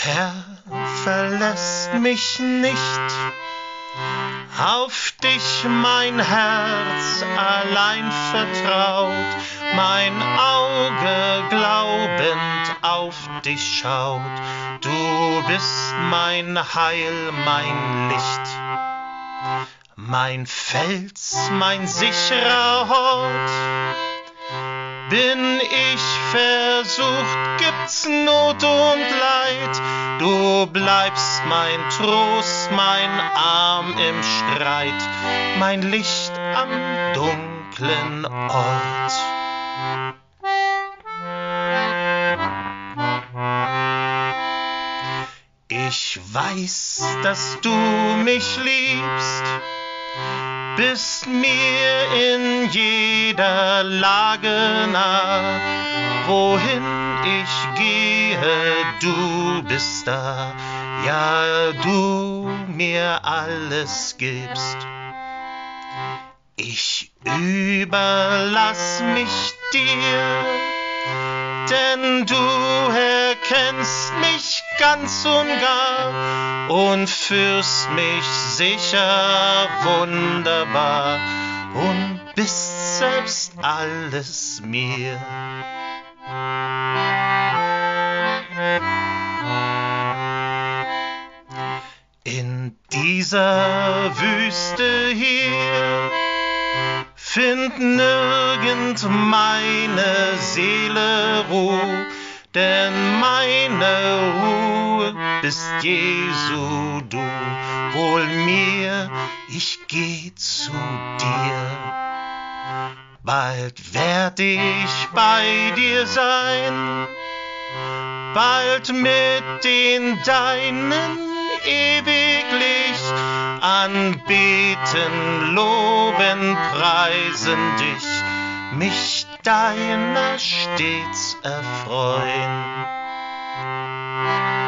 Herr, verlässt mich nicht, auf dich mein Herz allein vertraut, mein Auge glaubend auf dich schaut. Du bist mein Heil, mein Licht, mein Fels, mein sicherer Hort. Bin ich versucht, gibt's Not und Leid, du bleibst mein Trost, mein Arm im Streit, mein Licht am dunklen Ort. Ich weiß, dass du mich liebst, bist mir in jeder Lage nah. Wohin ich gehe, du bist da, ja, du mir alles gibst. Ich überlass mich dir, denn du erkennst mich ganz und gar und führst mich sicher wunderbar und bist selbst alles mir. In dieser Wüste hier find nirgend meine Seele Ruhe, denn meine Ruhe bist Jesu, du. Wohl mir, ich geh zu dir. Bald werd ich bei dir sein, bald mit den Deinen ewiglich anbeten, loben, preisen dich, mich deiner stets erfreuen.